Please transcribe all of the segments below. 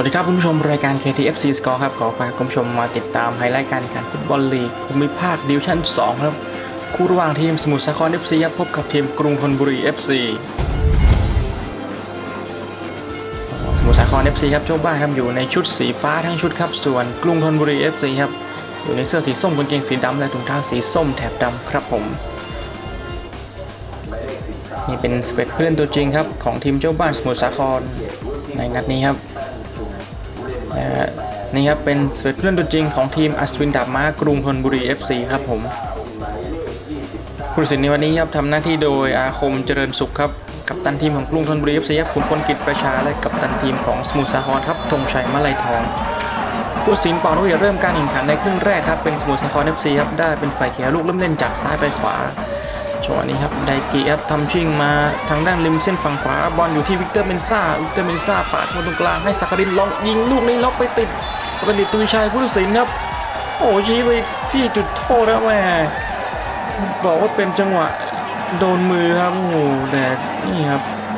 สวัสดีครับคุณผู้ชมรายการ KTFC Score ครับขอพาคุณผู้ชมมาติดตามไฮไลท์การแข่งขันฟุตบอลลีกภูมิภาคดิวิชั่น2ครับคู่ระหว่างทีมสมุทรสาคร FC ครับพบกับทีมกรุงธนบุรี FC สมุทรสาคร FC ครับเจ้าบ้านครับอยู่ในชุดสีฟ้าทั้งชุดครับส่วนกรุงธนบุรี FC ครับอยู่ในเสื้อสีส้มกางเกงสีดำและถุงเท้าสีส้มแถบดำครับผมนี่เป็น11ผู้เล่นตัวจริงครับของทีมเจ้าบ้านสมุทรสาครในนัดนี้ครับนี่ครับเป็น11ผู้เล่นตัวจริงของทีมอัศวินดาบม้ากรุงธนบุรี FC ครับผมผู้ตัดสินในวันนี้ครับทำหน้าที่โดยอาคมเจริญสุขครับกัปตันทีมของกรุงธนบุรี FC ครับขุนพลกิจประชาและกัปตันทีมของสมุทรสาครครับธงชัยมะไลทองผู้ตัดสินเป่านกหวีดเริ่มการแข่งขันในครึ่งแรกครับเป็นสมุทรสาคร FC ครับได้เป็นฝ่ายเขียวลูกเริ่มเล่นจากซ้ายไปขวาจังหวะนี้ครับไดกิครับทำชิ่งมาทางด้านริมเส้นฝั่งขวาบอลอยู่ที่วิกเตอร์เมนซ่าปาดมาตรงกลางให้สักรินลองยิงลูกนี้ล็อกไปติดประดิษฐ์ตุยชัยผู้ตัดสินครับโอ้ชี้ไปที่จุดโทษแล้วแม่บอกว่าเป็นจังหวะโดนมือครับโอ้แต่นี่ครับ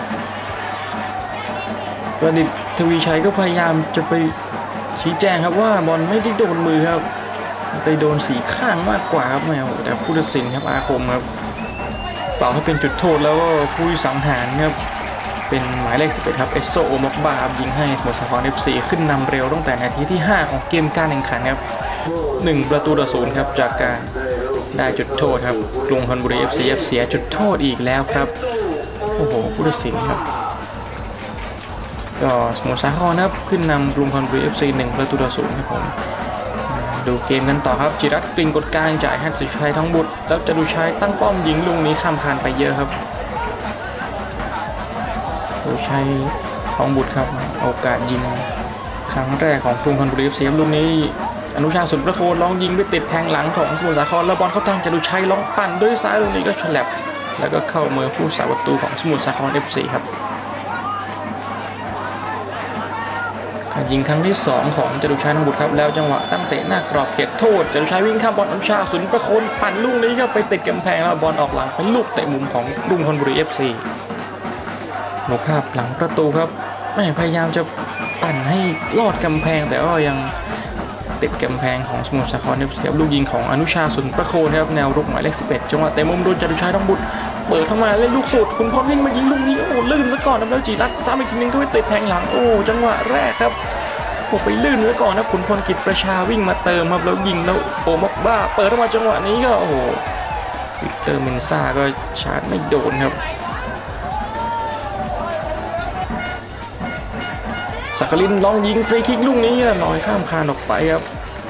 ประดิษฐ์ทวีชัยก็พยายามจะไปชี้แจงครับว่าบอลไม่ได้โดนมือครับไปโดนสีข้างมากกว่าครับแม่แต่ผู้ตัดสินครับอาคมครับเป่าให้เป็นจุดโทษแล้วก็ผู้สังหารครับเป็นหมายเลข11ครับเอสโซโอมอกบายิงให้สมุทรสาคร FC ขึ้นนำเร็วตั้งแต่นาทีที่5ของเกมการแข่งขันครับ1-0ครับจากการได้จุดโทษครับกรุงธนบุรี FC เสียจุดโทษอีกแล้วครับโอ้โหผู้ตัดสินครับก็สมุทรสาครครับขึ้นนำกรุงธนบุรี FC 1-0ครับผมดูเกมกันต่อครับจิรัตน์กลิ่งกดกลางจ่ายให้สุชัยทองบุตรแล้วจตุชัยตั้งป้อมยิงลูกนี้ข้ามคานไปเยอะครับจตุชัยทองบุตรครับโอกาสยิงครั้งแรกของกรุงธนบุรี FC ลูกนี้อนุชาสุนประโคนลองยิงไปติดแทงหลังของสมุทรสาครแล้วบอลเข้าทางจตุชัยลองปั่นด้วยซ้ายลูกนี้ก็ฉลับแล้วก็เข้ามือผู้สาประตูของสมุทรสาคร FC ครับยิงครั้งที่2ของจตุชัยทองบุตรครับแล้วจังหวะตั้งเตะหน้ากรอบเขตโทษจตุชัยวิ่งข้ามบอลอนุชาสุนประโคนปั่นลูกนี้ก็ไปติดกำแพงแล้วบอลออกหลังเป็นลูกเตะมุมของกรุงธนบุรี FC โมภาพหลังประตูครับไม่พยายามจะปั่นให้ลอดกำแพงแต่ก็ยังติดกำแพงของสมุทรสาคร FC ลูกยิงของอนุชาสุนประโคนครับแนวรุกหมายเลข11จังหวะเตะมุมโดนจตุชัยทองบุตรเปิดเข้ามาเล่นลูกสุดคุณพรวิ่งมายิงลูกนี้โอ้ลื่นซะก่อนแล้วจิรัตน์ซ้ำอีกทีนึงก็ไปติดแทงหลังโอ้จังหวะแรกครับไปลื่นซะก่อนนะขุนพลกิจประชาวิ่งมาเติมครับแล้วยิงแล้วโอมอกบ้าเปิดเข้ามาจังหวะนี้ก็โอ้โหวิกเตอร์เมนซ่าก็ชาร์จไม่โดนครับสักลินลองยิงฟรีคิกลูกนี้ลอยข้ามคานออกไปครับ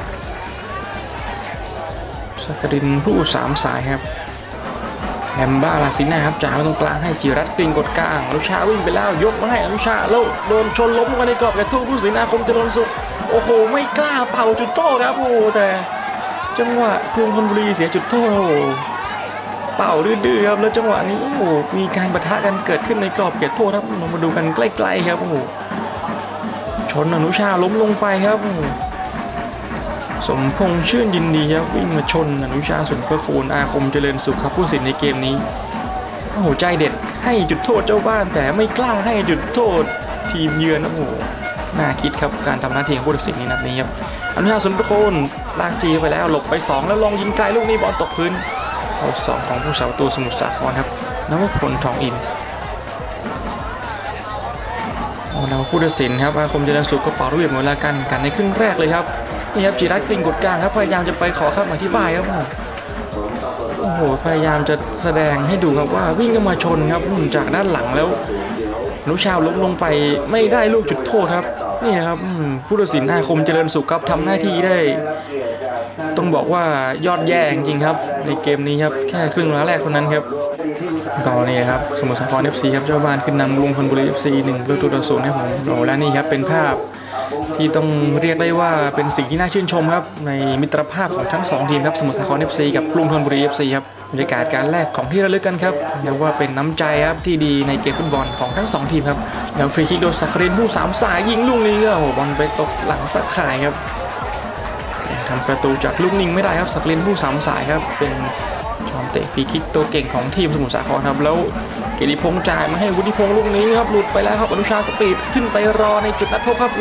สักลินผู้3 สายครับแอมบ้าลาซิน่าครับจ่ายมาตรงกลางให้จิรัตน์กลิ่งกดกลางอนุชาวิ่งไปแล้วยกมาให้อนุชาแล้วโดนชนล้มกันในกรอบกระทู้ผู้สินอาคมเจริญสุขโอ้โหไม่กล้าเป่าจุดโทษครับโอ้แต่จังหวะกรุงธนบุรีเสียจุดโทษโอ้เป่าดื้อๆครับแล้วจังหวะนี้โอ้โหมีการปะทะกันเกิดขึ้นในกรอบเขตโทษครับเรามาดูกันใกล้ๆครับโอ้โหชนอนุชาล้มลงไปครับสมพงษ์ชื่นยินดีครับวิ่งมาชนอนุชาสุนประโคนอาคมเจริญสุขครับผู้สินในเกมนี้โอ้โหใจเด็ดให้จุดโทษเจ้าบ้านแต่ไม่กล้าให้จุดโทษทีมเยือนโอ้โหน่าคิดครับการทำหน้าที่ของผู้ตัดสินในนัดนี้ครับอนุชาสุนประโคนลากจีไปแล้วหลบไป2แล้วลองยิงไกลลูกนี้บอลตกพื้นเอา2ของผู้สาประตูสมุทรสาครครับนวพลทองอินเราผู้ตัดสินครับอาคมเจริญสุขก็เป่าลูกหวีดหมดเวลากันในครึ่งแรกเลยครับนี่ครับจิรัตน์กลิ่งกดกลางครับพยายามจะไปขอคำอธิบายครับโอ้โหพยายามจะแสดงให้ดูครับว่าวิ่งเข้ามาชนครับจากด้านหลังแล้วอนุชาล้มลงไปไม่ได้ลูกจุดโทษครับนี่นะครับผู้ตัดสินอาคมเจริญสุขครับทำหน้าที่ได้ต้องบอกว่ายอดแย่จริงครับในเกมนี้ครับแค่ครึ่งแรกเท่านั้นครับก็นี่ครับสมุทรสาคร FC ครับเจ้าบ้านขึ้นนำกรุงธนบุรี FC 1-0ครับผมและนี่ครับเป็นภาพที่ต้องเรียกได้ว่าเป็นสิ่งที่น่าชื่นชมครับในมิตรภาพของทั้ง2ทีมครับสมุทรสาคร FC กับกรุงธนบุรี FC ครับบรรยากาศการแลกของที่ระลึกกันครับเรียกว่าเป็นน้ำใจครับที่ดีในเกมฟุตบอลของทั้ง2ทีมครับแล้วฟรีคิกโดนสักรินผู้3 สายยิงลูกนี้โอ้โหบอลไปตกหลังตะข่ายครับทำประตูจากลูกนิ่งไม่ได้ครับสักรินผู้3 สายครับเป็นจอมเตะฟรีคิกตัวเก่งของทีมสมุทรสาครครับแล้วเกียรติพงษ์จ่ายมาให้วุฒิพงษ์ลูกนี้ครับหลุดไปแล้วครับอนุชาสปีดขึ้นไปรอในจุดนัดพบครับแล้ว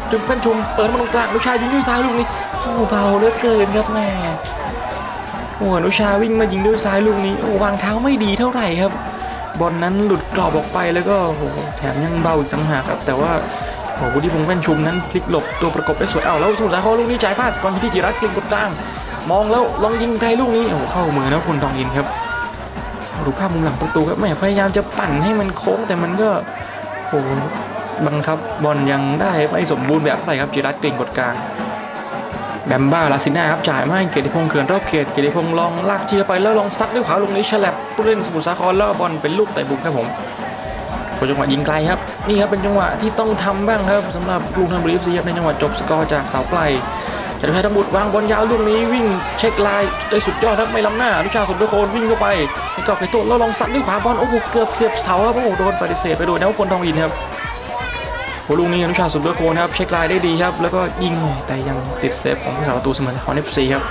จุดเป็นชุมเปิดมาตรงกลางอนุชายิงด้วยซ้ายลูกนี้โอ้เบาเหลือเกินครับแม่โอ้อนุชาวิ่งมายิงด้วยซ้ายลูกนี้โอ้วางเท้าไม่ดีเท่าไหร่ครับบอลนั้นหลุดกรอบออกไปแล้วก็โอ้แถมยังเบาอีกต่างหากครับแต่ว่าโอ้วุฒิพงษ์แป้นชุมนั้นพลิกหลบตัวประกบได้สวยแล้วสมุทรสาครลูกนี้จ่ายพลาดบอลที่จิรัตน์กลิ่นกดจ้างมองแล้วลองยิงไกลลูกนี้โอ้เข้ามือนะคุณทองอินครับดูภาพมุมหลังประตูครับแม่พยายามจะปั่นให้มันโค้งแต่มันก็โอ้บังคับบอลยังได้ไม่สมบูรณ์แบบอะไรครับจิรัตน์กลิ่นกดกลางแบมบ้าลาซิน่าครับจ่ายมาให้เกียรติพงษ์เขื่อนรอบเขตเกียรติพงษ์ลองลากทีไปแล้วลองซัดด้วยขวาลูกนี้ฉลับผู้เล่นสมุทรสาครแล้วบอลเป็นลูกเตะบุกครับผมจังหวะยิงไกลครับนี่ครับเป็นจังหวะที่ต้องทำบ้างครับสำหรับกรุงธนบุรี FC ในจังหวะจบสกอร์จากเสาไกลจะได้ให้ทั้งบุตรวางบอลยาวลูกนี้วิ่งเช็คลายได้สุดยอดครับไม่ล้ำหน้าอนุชาสมบูรณ์โคนวิ่งเข้าไปให้กรอบไปโต้แล้วลองซัดด้วยขวาบอลโอ้โหเกือบเสียบเสาครับโอ้โหโดนปฏิเสธไปโดยนวพลทองอินครับโอ้ลูกนี้อนุชาสมบูรณ์โคนครับเช็คลายได้ดีครับแล้วก็ยิงแต่ยังติดเซฟของผู้สาประตูสมุทรสาคร FC ครับ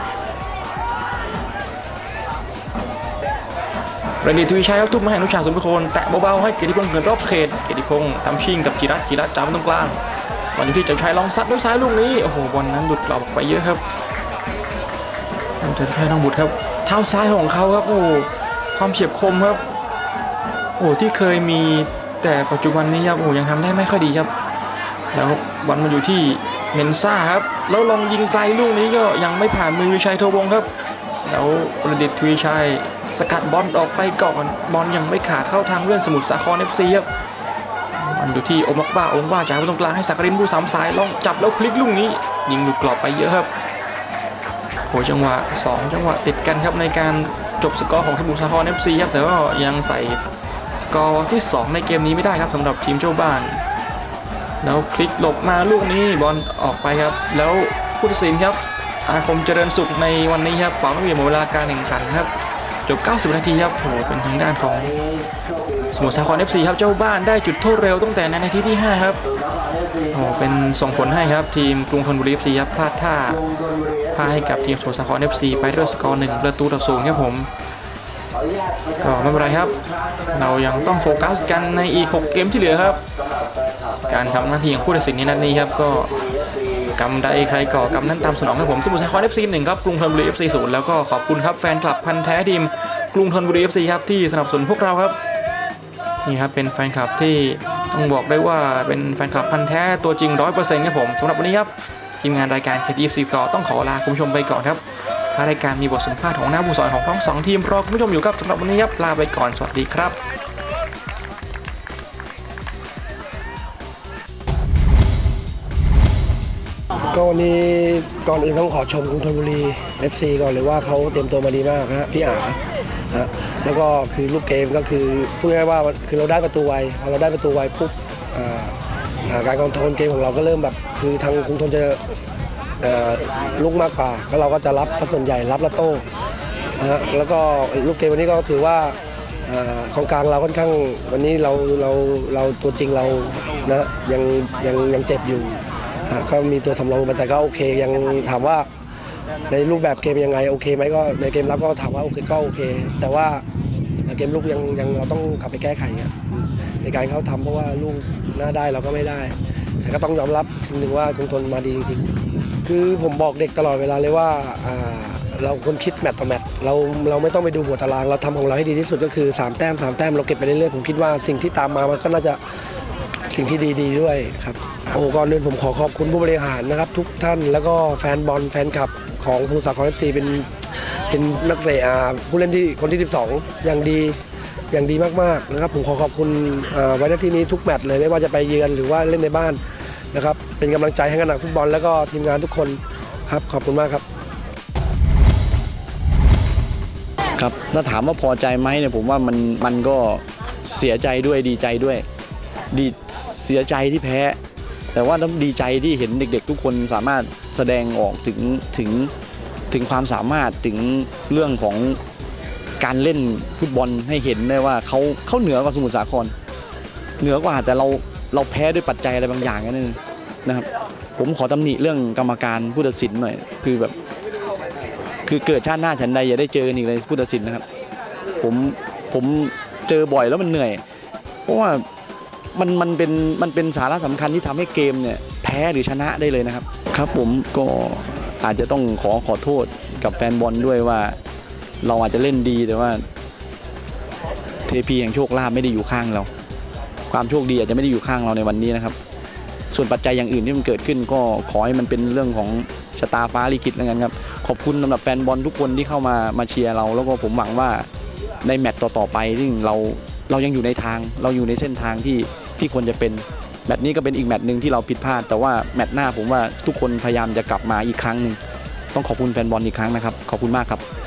เรนดีทวีชัยครับทุบมาให้อนุชาสมบูรณ์โคนแตะเบาๆให้เกียรติพงษ์เกินรอบเขตเกียรติพงษ์ทำชิงกับจิรัตน์จับตรงกลางบอลอยู่ที่เจ้าชายลองซัดด้วยซ้ายลูกนี้โอ้โหบอลนั้นหลุดกรอบออกไปเยอะครับเจ้าชายน้องบุตรครับเท้าซ้ายของเขาครับโอ้ความเฉียบคมครับโอ้ที่เคยมีแต่ปัจจุบันนี้ครับโอ้ยังทำได้ไม่ค่อยดีครับแล้วบอลมาอยู่ที่เมนซ่าครับแล้วลองยิงไกลลูกนี้ก็ยังไม่ผ่านมือวิชัยโทวงครับแล้วเรนดีทวีชัยสกัดบอลออกไปก่อนบอลยังไม่ขาดเข้าทางเลื่อนสมุทรสาคร FC ครับมันอยู่ที่โอมักบ้าจ่ายไปตรงกลางให้สักรินผู้สามสายลองจับแล้วพลิกลูกนี้ยิงหลุดกรอบไปเยอะครับโหจังหวะ2จังหวะติดกันครับในการจบสกอร์ของสมุทรสาคร FC ครับแต่ก็ยังใส่สกอร์ที่2ในเกมนี้ไม่ได้ครับสำหรับทีมเจ้าบ้านแล้วพลิกหลบมาลูกนี้บอลออกไปครับแล้วผู้ตัดสินครับอาคมเจริญสุขในวันนี้ครับเป่านกหวีดหมดเวลาการแข่งขันครับจบ90 นาทีครับโหเป็นทางด้านของสมุทรสาคร FC ครับเจ้าบ้านได้จุดโทษเร็วตั้งแต่ในนาทีที่5ครับโหเป็นส่งผลให้ครับทีมกรุงธนบุรี FC ครับพลาดท่าพ่ายให้กับทีมสมุทรสาคร FC ไปด้วยสกอร์1-0ครับผมก็ไม่เป็นไรครับเรายังต้องโฟกัสกันในอีก6เกมที่เหลือครับการทำหน้าที่ของผู้ตัดสินในนัดนี้ครับก็กำใดใครก่อกำนั้นตามสนองให้ผมสมุทรสาคร FC 1ครับกรุงธนบุรี FC 0แล้วก็ขอบคุณครับแฟนคลับพันธุ์แท้ทีมกรุงธนบุรี FC ครับที่สนับสนุนพวกเราครับนี่ครับเป็นแฟนคลับที่ต้องบอกได้ว่าเป็นแฟนคลับพันธุ์แท้ตัวจริง 100% ครับผมสำหรับวันนี้ครับทีมงานรายการ KTFC Score ต้องขอลาคุณผู้ชมไปก่อนครับถ้ารายการมีบทสัมภาษณ์ของนักผู้สอนของทั้ง2ทีมรอคุณผู้ชมอยู่ครับสำหรับวันนี้ครับลาไปก่อนสวัสดีครับก็วันนี้ก่อนอื่นต้องขอชมกรุงธนบุรี FC ก่อนเลยว่าเขาเตรียมตัวมาดีมากนะพี่อาแล้วก็คือลูกเกมก็คือพูดง่ายๆว่าคือเราได้ประตูไวพอเราได้ประตูไวปุ๊บการคอนโทรลเกมของเราก็เริ่มแบบคือทางกรุงธนจะลุกมากกว่าแล้วเราก็จะรับส่วนใหญ่รับแล้วโต้แล้วก็ลูกเกมวันนี้ก็ถือว่าของกลางเราค่อนข้างวันนี้เราตัวจริงเรานะยังเจ็บอยู่ก็มีตัวสำรองมาแต่ก็โอเคยังถามว่าในรูปแบบเกมยังไงโอเคไหมก็ในเกมรับก็ถามว่าโอเคก็โอเคแต่ว่าเกมลุกยังเราต้องกลับไปแก้ไขในการเขาทำเพราะว่าลูกหน้าได้เราก็ไม่ได้แต่ก็ต้องยอมรับสิ่งหนึ่งว่ากรุงธนมาดีจริงๆคือผมบอกเด็กตลอดเวลาเลยว่าเราคนคิดแมตต์ต่อแมตต์เราไม่ต้องไปดูหัวตารางเราทำของเราให้ดีที่สุดก็คือ3 แต้มเราเก็บไปเรื่อยๆผมคิดว่าสิ่งที่ตามมามันก็น่าจะสิ่งที่ดีๆด้วยครับโอ้ก่อนอื่นผมขอขอบคุณผู้บริหารนะครับทุกท่านแล้วก็แฟนบอลแฟนคลับของสมุทรสาคร FC เป็นนักเตะผู้เล่นที่คนที่12อย่างดีมากๆนะครับผมขอขอบคุณไว้ณที่นี้ทุกแมตช์เลยไม่ว่าจะไปเยือนหรือว่าเล่นในบ้านนะครับเป็นกำลังใจให้กับนักฟุตบอลแล้วก็ทีมงานทุกคนครับขอบคุณมากครับครับถ้าถามว่าพอใจไหมเนี่ยผมว่ามันก็เสียใจด้วยดีใจด้วยเสียใจที่แพ้แต่ว่าดีใจที่เห็นเด็กๆทุกคนสามารถแสดงออกถึงความสามารถถึงเรื่องของการเล่นฟุตบอลให้เห็นได้ว่าเขาเหนือกว่าสมุทรสาครเหนือกว่าแต่เราแพ้ด้วยปัจจัยอะไรบางอย่างนั่นนะครับผมขอตำหนิเรื่องกรรมการผู้ตัดสินหน่อยคือเกิดชาติหน้าฉันใดอย่าได้เจอกันอีกเลยผู้ตัดสินนะครับผมเจอบ่อยแล้วมันเหนื่อยเพราะว่ามันเป็นสาระสำคัญที่ทำให้เกมเนี่ยแพ้พ้หรือชนะได้เลยนะครับครับผมก็อาจจะต้องขอโทษกับแฟนบอลด้วยว่าเราอาจจะเล่นดีแต่ว่าเทพีแห่งโชคลาภไม่ได้อยู่ข้างเราความโชคดีอาจจะไม่ได้อยู่ข้างเราในวันนี้นะครับส่วนปัจจัยอย่างอื่นที่มันเกิดขึ้นก็ขอให้มันเป็นเรื่องของชะตาฟ้าลิขิตแล้วกันครับขอบคุณสำหรับแฟนบอลทุกคนที่เข้ามาเชียร์เราแล้วก็ผมหวังว่าในแมตต์ต่อไปที่เรายังอยู่ในทางเราอยู่ในเส้นทางที่ควรจะเป็นแมตต์นี้ก็เป็นอีกแมตต์หนึ่งที่เราผิดพลาดแต่ว่าแมตต์หน้าผมว่าทุกคนพยายามจะกลับมาอีกครั้งหนึ่งต้องขอบคุณแฟนบอลอีกครั้งนะครับขอบคุณมากครับ